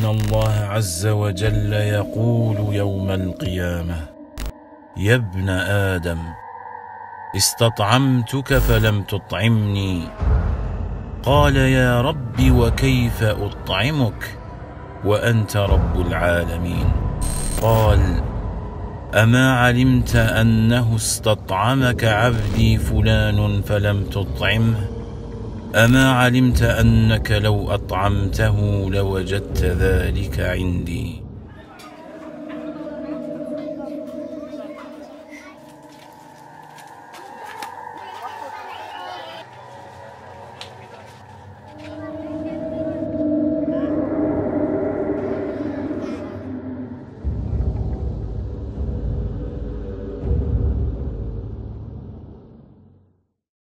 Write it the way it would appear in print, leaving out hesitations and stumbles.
الله عز وجل يقول يوم القيامة: يا ابن آدم، استطعمتك فلم تطعمني. قال: يا رب وكيف أطعمك وأنت رب العالمين؟ قال: أما علمت أنه استطعمك عبدي فلان فلم تطعمه؟ أما علمت أنك لو أطعمته لوجدت ذلك عندي؟